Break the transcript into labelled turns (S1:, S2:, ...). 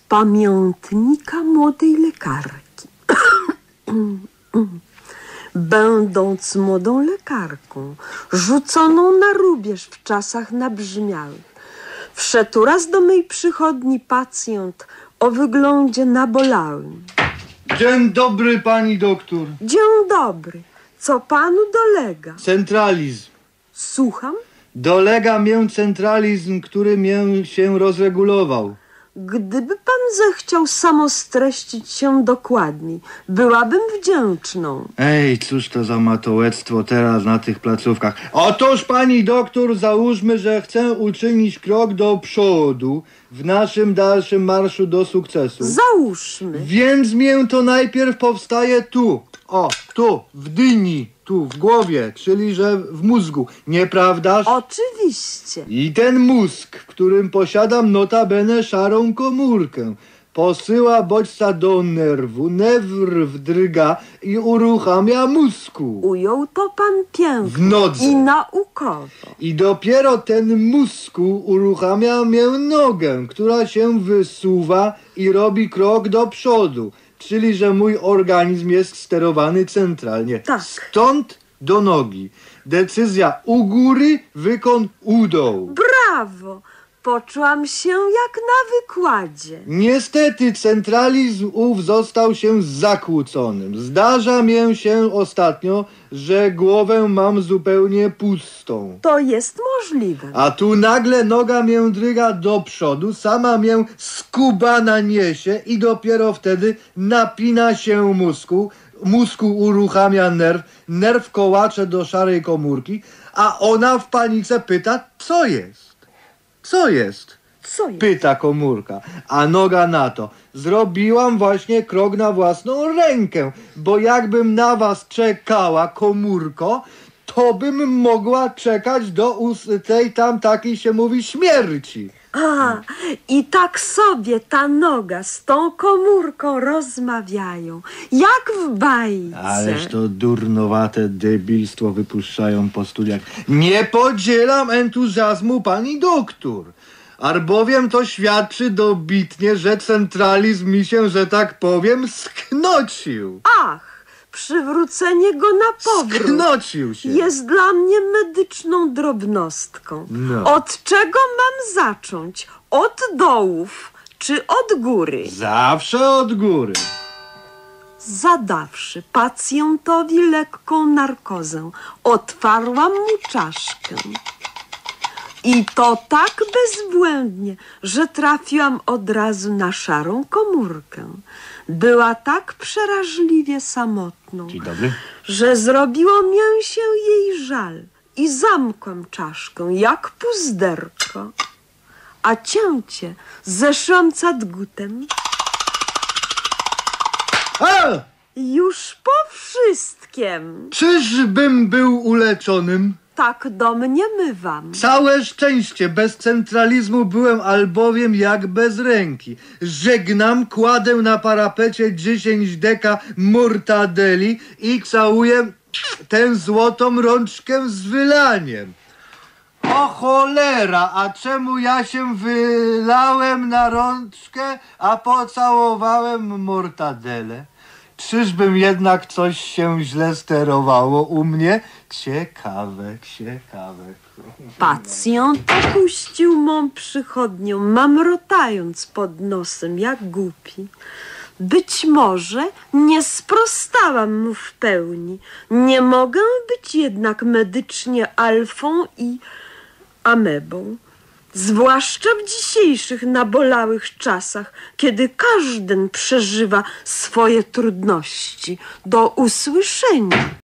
S1: pamiętnika młodej lekarki. Będąc młodą lekarką, rzuconą na rubież w czasach nabrzmiałych, wszedł raz do mej przychodni pacjent o wyglądzie nabolałym.
S2: Dzień dobry, pani doktor.
S1: Dzień dobry. Co panu dolega?
S2: Centralizm.
S1: Słucham?
S2: Dolega mię centralizm, który mię się rozregulował.
S1: Gdyby pan zechciał samostreścić się dokładniej, byłabym wdzięczną.
S2: Ej, cóż to za matołectwo teraz na tych placówkach. Otóż, pani doktor, załóżmy, że chcę uczynić krok do przodu w naszym dalszym marszu do sukcesu.
S1: Załóżmy.
S2: Więc mię to najpierw powstaje tu. O, tu, w dyni, tu, w głowie, czyli że w mózgu. Nieprawdaż?
S1: Oczywiście.
S2: I ten mózg, w którym posiadam notabene szarą komórkę, posyła bodźca do nerwu, nerw wdryga i uruchamia mózgu.
S1: Ujął to pan pięknie
S2: W nodze.
S1: i naukowo.
S2: I dopiero ten mózgu uruchamia mię nogę, która się wysuwa i robi krok do przodu. Czyli, że mój organizm jest sterowany centralnie.
S1: Tak.
S2: Stąd do nogi. Decyzja u góry, wykon u dołu.
S1: Brawo! Poczułam się jak na wykładzie.
S2: Niestety centralizm ów został się zakłóconym. Zdarza mię się ostatnio, że głowę mam zupełnie pustą.
S1: To jest możliwe.
S2: A tu nagle noga mię dryga do przodu, sama mię skubana niesie i dopiero wtedy napina się mózgu uruchamia nerw kołacze do szarej komórki, a ona w panice pyta, co jest? Co jest?
S1: Co jest?
S2: Pyta komórka, a noga na to. Zrobiłam właśnie krok na własną rękę, bo jakbym na was czekała, komórko, to bym mogła czekać do tej tam takiej się mówi śmierci.
S1: A, i tak sobie ta noga z tą komórką rozmawiają, jak w bajce.
S2: Ależ to durnowate debilstwo wypuszczają po studiach. Nie podzielam entuzjazmu pani doktor, albowiem to świadczy dobitnie, że centralizm mi się, że tak powiem, sknocił.
S1: Ach, przywrócenie go na powrót
S2: Sknocił się.
S1: jest dla mnie medyczną drobnostką.
S2: No.
S1: Od czego mam zacząć? Od dołów czy od góry?
S2: Zawsze od góry.
S1: Zadawszy pacjentowi lekką narkozę, otwarłam mu czaszkę. I to tak bezbłędnie, że trafiłam od razu na szarą komórkę. Była tak przeraźliwie samotną,
S2: Dzień dobry.
S1: że zrobiło mię się jej żal i zamkłam czaszkę jak puzderko. A cięcie zeszłam cadgutem.
S2: A!
S1: Już po wszystkim.
S2: Czyżbym był uleczonym?
S1: Tak do mnie mywam.
S2: Całe szczęście, bez centralizmu byłem albowiem jak bez ręki. Żegnam, kładę na parapecie 10 deka mortadeli i całuję tę złotą rączkę z wylaniem. O cholera, a czemu ja się wylałem na rączkę, a pocałowałem mortadelę? Czyżbym jednak coś się źle sterowało u mnie? Ciekawe.
S1: Pacjent opuścił mą przychodnię, mamrotając pod nosem jak głupi. Być może nie sprostałam mu w pełni. Nie mogę być jednak medycznie alfą i amebą. Zwłaszcza w dzisiejszych nabolałych czasach, kiedy każdy przeżywa swoje trudności. Do usłyszenia.